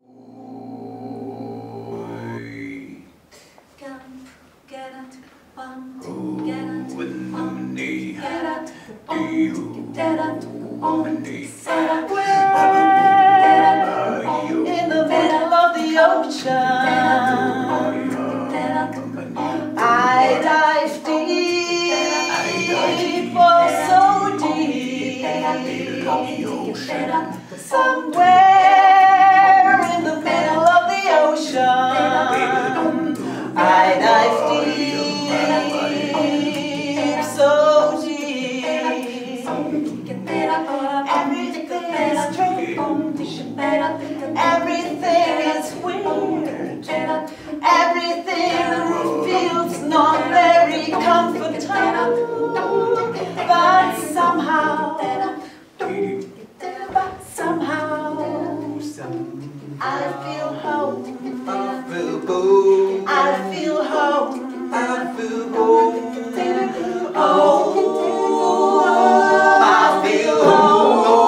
In the middle of the ocean, I dive deep, oh so deep, somewhere in the middle of the ocean, I dive deep, so deep. Everything is strange, everything is weird, everything feels not very comfortable, but somehow, I feel home, I feel home, I feel home, I feel home, oh, I feel home.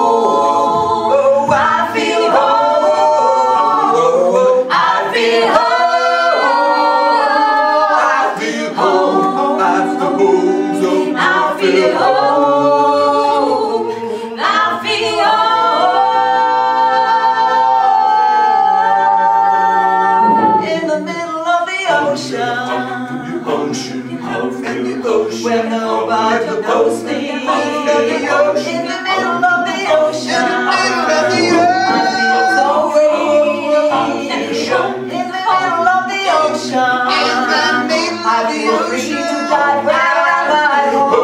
Where nobody knows me, in the middle of the ocean, I feel so free. In the middle of the ocean, I feel free to dive wherever I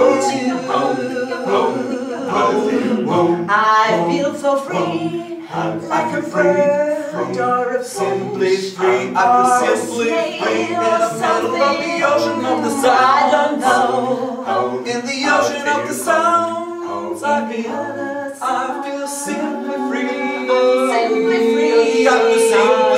want to. I feel so free, like a bird or a simply free. I feel simply free in the middle of the ocean of the sounds. I don't know. In the ocean of the sounds, I feel simply free. Simply free. I feel simply